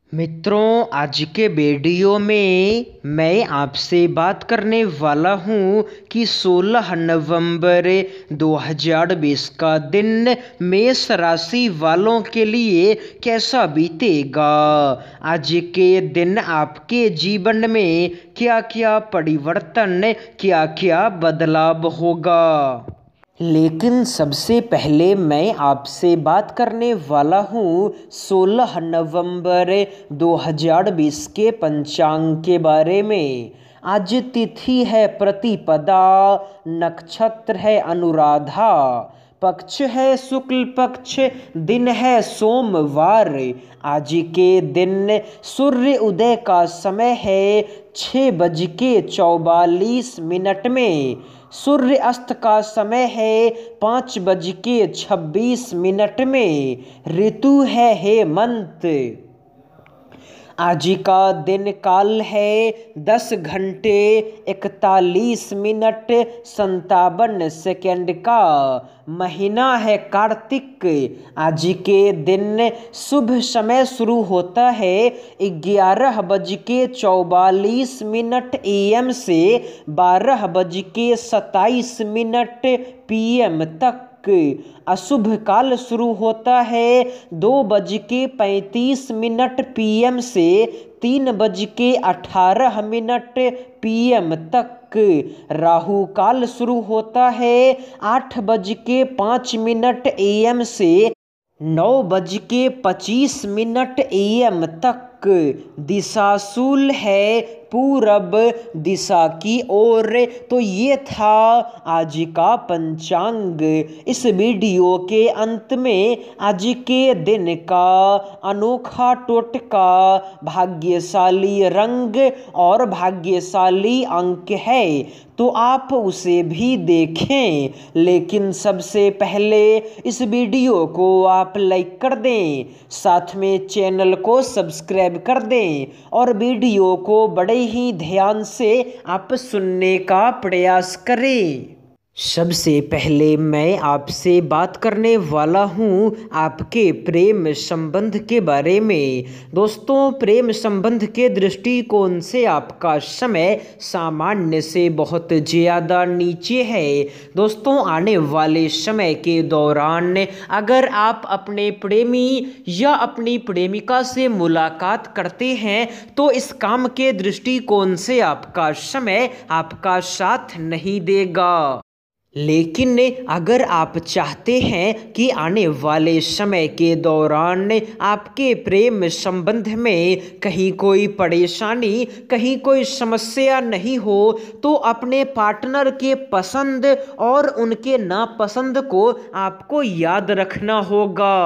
मित्रों, आज के वीडियो में मैं आपसे बात करने वाला हूं कि 16 नवंबर 2020 का दिन मेष राशि वालों के लिए कैसा बीतेगा। आज के दिन आपके जीवन में क्या क्या परिवर्तन, क्या क्या बदलाव होगा। लेकिन सबसे पहले मैं आपसे बात करने वाला हूँ 16 नवंबर 2020 के पंचांग के बारे में। आज तिथि है प्रतिपदा, नक्षत्र है अनुराधा, पक्ष है शुक्ल पक्ष, दिन है सोमवार। आज के दिन सूर्य उदय का समय है 6:44 में। सूर्य अस्त का समय है 5:26 में। ऋतु है हेमंत। आज का दिन काल है 10 घंटे 41 मिनट 57 सेकंड का। महीना है कार्तिक। आज के दिन शुभ समय शुरू होता है 11:44 AM से 12:27 PM तक। अशुभ काल शुरू होता है 2:35 PM से 3:18 PM तक। राहु काल शुरू होता है 8:05 AM से 9:25 AM तक। दिशा शूल है पूरब दिशा की ओर। तो ये था आज का पंचांग। इस वीडियो के अंत में आज के दिन का अनोखा टोटका, भाग्यशाली रंग और भाग्यशाली अंक है, तो आप उसे भी देखें। लेकिन सबसे पहले इस वीडियो को आप लाइक कर दें, साथ में चैनल को सब्सक्राइब कर दें और वीडियो को बड़े ही ध्यान से आप सुनने का प्रयास करें। सबसे पहले मैं आपसे बात करने वाला हूँ आपके प्रेम संबंध के बारे में। दोस्तों, प्रेम संबंध के दृष्टिकोण से आपका समय सामान्य से बहुत ज़्यादा नीचे है। दोस्तों, आने वाले समय के दौरान अगर आप अपने प्रेमी या अपनी प्रेमिका से मुलाकात करते हैं तो इस काम के दृष्टिकोण से आपका समय आपका साथ नहीं देगा। लेकिन अगर आप चाहते हैं कि आने वाले समय के दौरान आपके प्रेम संबंध में कहीं कोई परेशानी, कहीं कोई समस्या नहीं हो, तो अपने पार्टनर के पसंद और उनके नापसंद को आपको याद रखना होगा।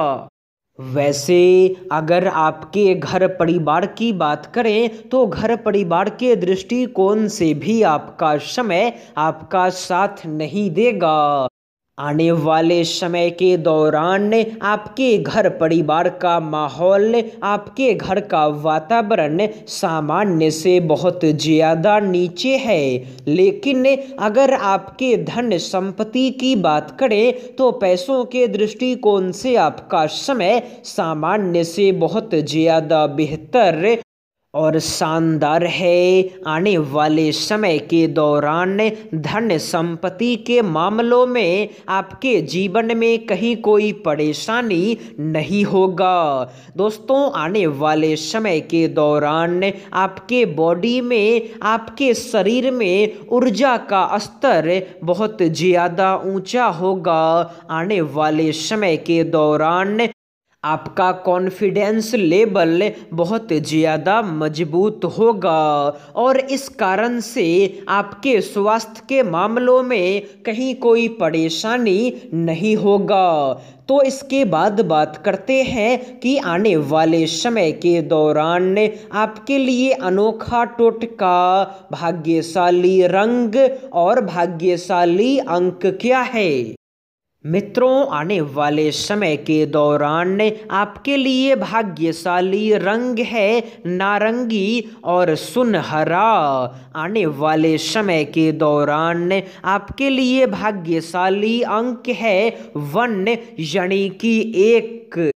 वैसे अगर आपके घर परिवार की बात करें तो घर परिवार के दृष्टिकोण से भी आपका समय आपका साथ नहीं देगा। आने वाले समय के दौरान आपके घर परिवार का माहौल, आपके घर का वातावरण सामान्य से बहुत ज़्यादा नीचे है। लेकिन अगर आपके धन संपत्ति की बात करें तो पैसों के दृष्टिकोण से आपका समय सामान्य से बहुत ज़्यादा बेहतर और शानदार है। आने वाले समय के दौरान धन संपत्ति के मामलों में आपके जीवन में कहीं कोई परेशानी नहीं होगा। दोस्तों, आने वाले समय के दौरान आपके बॉडी में, आपके शरीर में ऊर्जा का स्तर बहुत ज़्यादा ऊंचा होगा। आने वाले समय के दौरान आपका कॉन्फिडेंस लेवल बहुत ज़्यादा मजबूत होगा और इस कारण से आपके स्वास्थ्य के मामलों में कहीं कोई परेशानी नहीं होगा। तो इसके बाद बात करते हैं कि आने वाले समय के दौरान आपके लिए अनोखा टोटका, भाग्यशाली रंग और भाग्यशाली अंक क्या है। मित्रों, आने वाले समय के दौरान आपके लिए भाग्यशाली रंग है नारंगी और सुनहरा। आने वाले समय के दौरान आपके लिए भाग्यशाली अंक है 1 यानी कि 1।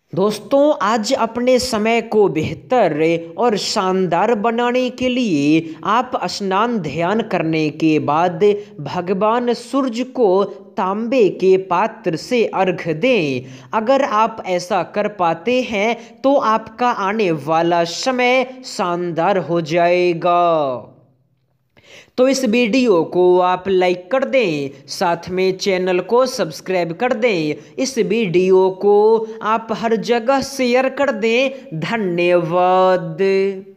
दोस्तों आज अपने समय को बेहतर और शानदार बनाने के लिए आप स्नान ध्यान करने के बाद भगवान सूर्य को तांबे के पात्र से अर्घ दें। अगर आप ऐसा कर पाते हैं तो आपका आने वाला समय शानदार हो जाएगा। तो इस वीडियो को आप लाइक कर दें, साथ में चैनल को सब्सक्राइब कर दें। इस वीडियो को आप हर जगह शेयर कर दें। धन्यवाद।